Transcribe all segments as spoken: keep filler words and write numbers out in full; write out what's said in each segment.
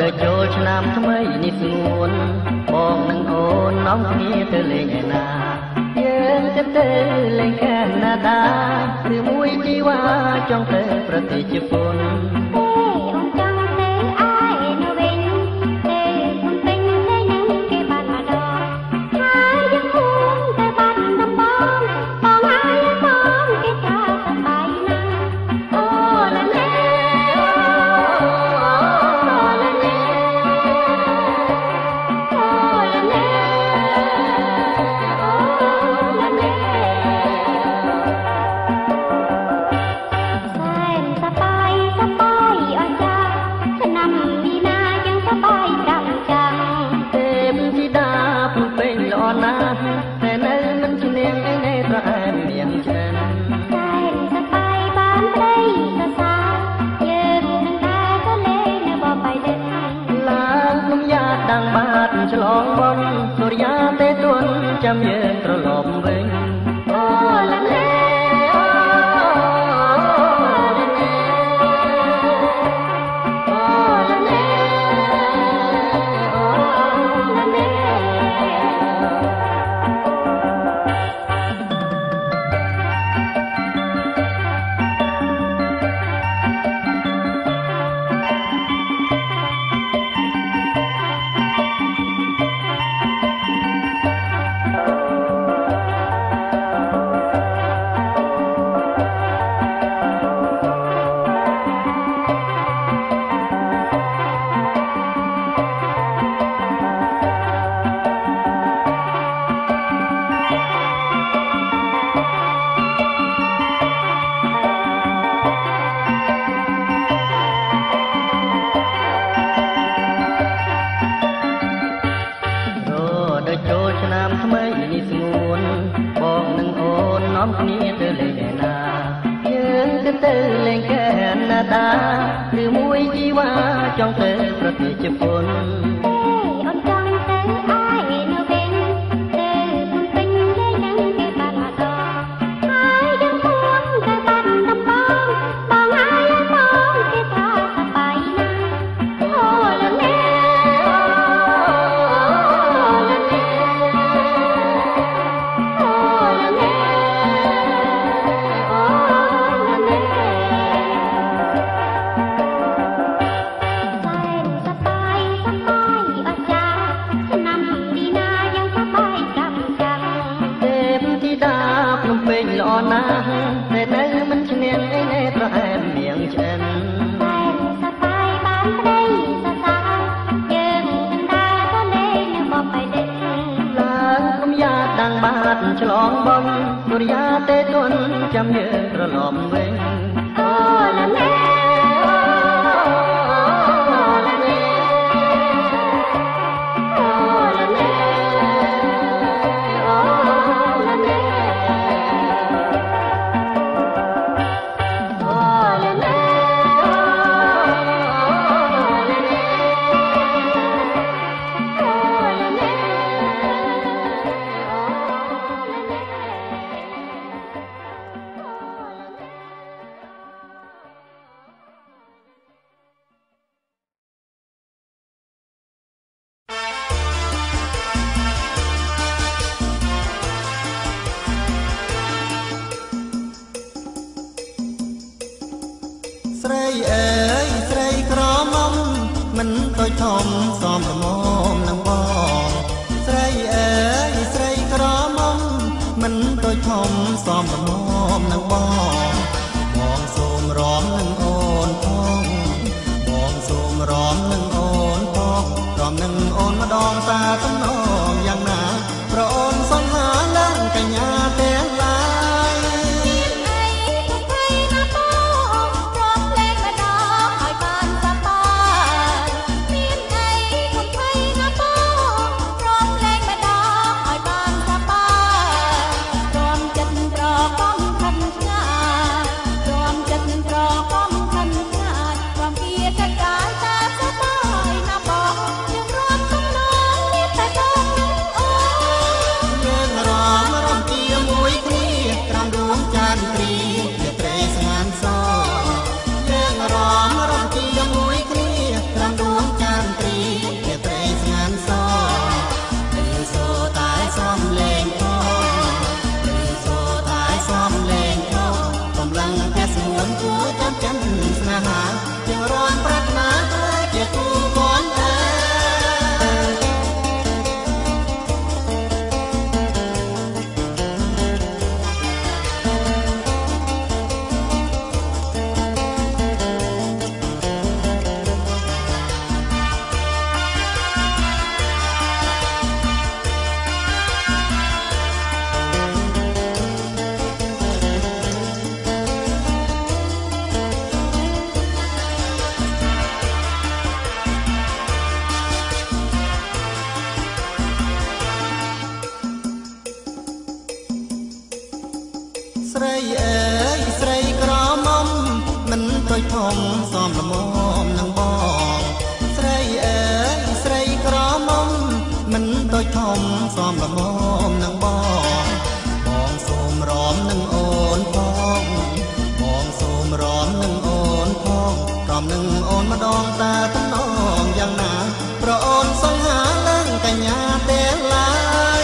đời trôi năm tháng mấy nít nguồn bong nâng ôn nóng kia từ lên ngày na dương chất từ lên Canada từ mũi chi qua trong từ Prati Japanฉลองบนสุริยะเตตวนจำเยือนตรลมเวงโอ้ละเล่โอ้ละเล่โอ้ละเล่โอ้ละเล่หรือมวยจีว่าจองเตอประเทศญี่ปุ่นแต่เนื้อมันเชียงไอ้ในตระแอมเมียงฉันแต่สบายบ้านได้สะสายยืนตาก็เลยนึกบอกไปเด็กลางคำยาดังบาดฉลองบนสุริยะเตตวนจำเยือนตระลมเวงโอ้ละแม่ស្រីអើយស្រីក្រមុំមិនតូចធំសមល្មមនឹងបងស្រីអើយស្រីក្រមុំមិនតូចធំសមល្មមនឹងបងបងសូមរំនឹងអូនផងបងសូមរំនឹងអូនផងរំនឹងអូនម្ដងតាទំនងយ៉ាងណាប្រអូនសង្ហាឡើងកញ្ញាទាំងឡាយHãy subscribe cho kênh Ghiền Mì Gõ để không bỏ lỡ ដូចធំសមល្មមនឹងបងស្រីអើយស្រីក្រមុំមិនដូចធំសមល្មមនឹងបងបងសូមរំនឹងអូនផងបងសូមរំនឹងអូនផងរំនឹងអូនម្ដងតើតំណងយ៉ាងណាប្រអូនសង្ហានឹងកញ្ញាទេឡើយ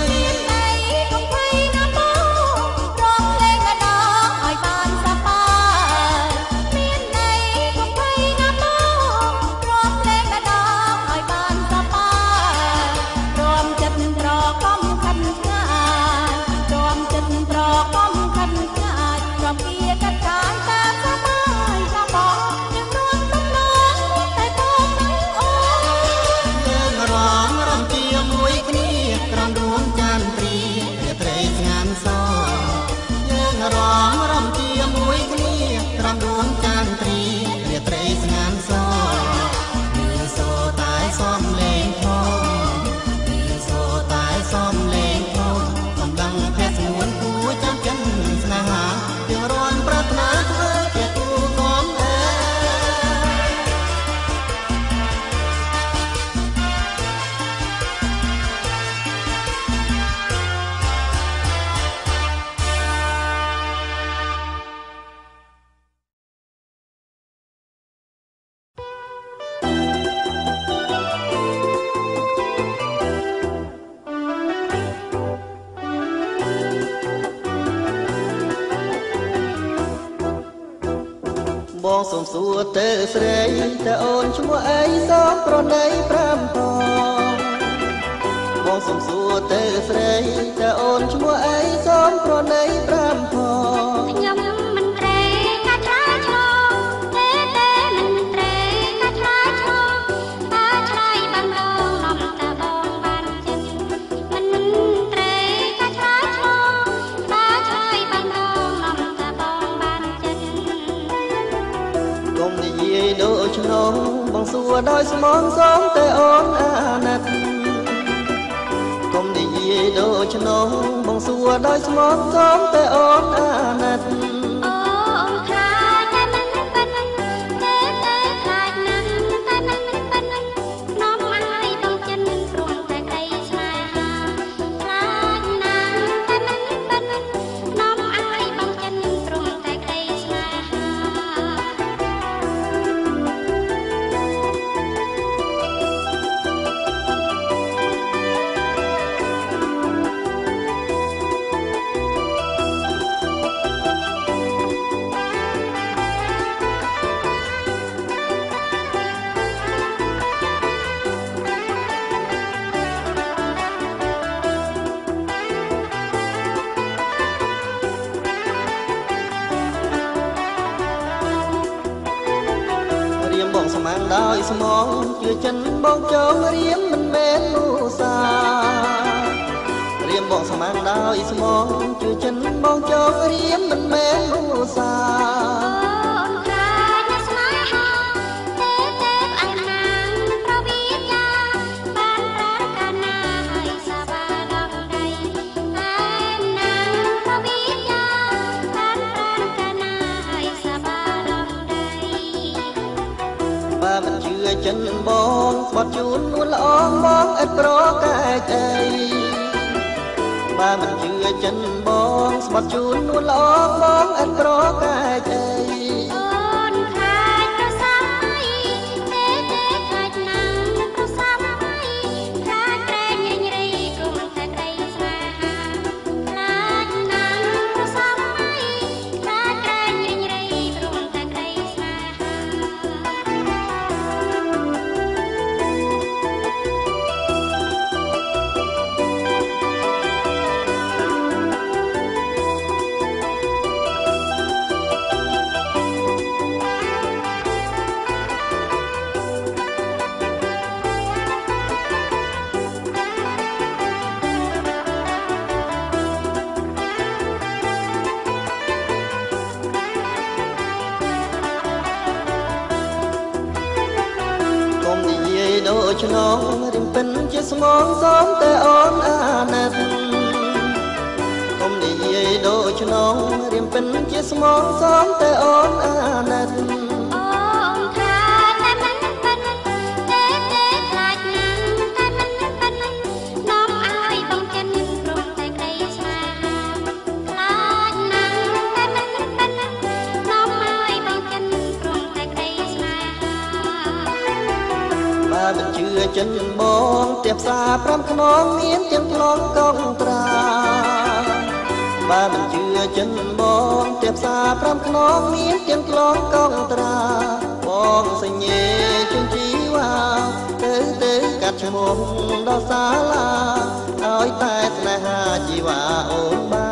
បងសូមសួរទៅស្រីតើអូនឈ្មោះអីសូមប្រណីប្រាំផងបងសូមសួរទៅស្រីតើអូនឈ្មោះអីសូមប្រណីប្រាំផងខ្ញុំមិនត្រេកកាឆ្លើយឆ្លងទេទេមិនត្រេកកាឆ្លើយឆ្លងបើឆ្លើយបានដងលំតើបងបានចិត្តមិនត្រេកកាឆ្លើយឆ្លងបើឆ្លើយបានដងលំតើបងបានចិត្តកុំនិយាយដូចឆ្នងបងសួរដោយស្មងសូមតែអូនអាណិតកុំនិយាយដូចឆ្នងបងសួរដោយស្មងសូមតែអូនអាណិតអូនខ្លាចតែមិនប៉ិនទេទេខ្លាចណាស់តែមិនប៉ិននាំឲ្យបងចិនព្រមតែក្តីស្នេហាខ្លាចណាស់តែមិនប៉ិននាំឲ្យបងចិនព្រមតែក្តីស្នេហាបងស្មានដោយស្មងជឿចិនបងចងរៀមមិនមែនមូសារៀមបងស្មានដោយស្មងជឿចិនបងចងរៀមមិនមែនមូសាអូនខ្លាចណាស់ស្នេហាទេទេផ្អែមណាស់ប្រវីចាបានប្រាកាណាឲ្យសាបាដល់ដៃអែមណាស់ប្រវីចាបានប្រាកាណាឲ្យសាបាដល់ដៃបើមិនជឿចិនបងស្បត់ជូននួនល្អបងឥតប្រកែកអីបើមិនជឿចិនបងស្បត់ជូននួនល្អបងឥតប្រកែកអីអូនខ្លាចប្រសាអីទេទេខ្លាចណាស់ប្រសាអីខ្លាចត្រែងញញរីព្រមតែក្តីស្នេហាខ្លាចណាស់ប្រសាអីខ្លាចត្រែងញញរីព្រមតែក្តីស្នេហាដូចឆ្នងរិមពិនជាស្មងសូមតែអូនអាណិតកកុំនិយាយដូចឆ្នងរៀមពិនជាស្មងសំតែអូនអាណិតអូនថាតែមិនពិនទេទេខ្លាចណាស់តែមិនពិននាំឲ្យបងចិនព្រមតែក្តីស្នេហាខ្លាចណាស់តែមិនពិននាំឲ្យបងចិនព្រមតែក្តីស្នេហាបើមិនជឿចិនបងទៀបផ្សារប្រាំខ្នងមានទាំងខ្លងកងត្រាបើមិនជឿចិនបងទៀបផ្សារប្រាំខ្នងមានទាំងខ្លងកងត្រាបងសញ្ញេជើងជីវ៉ាទៅទៅកាត់ឈ្មោះដល់សាលាឲ្យតែស្នេហាជីវ៉ាអូនបា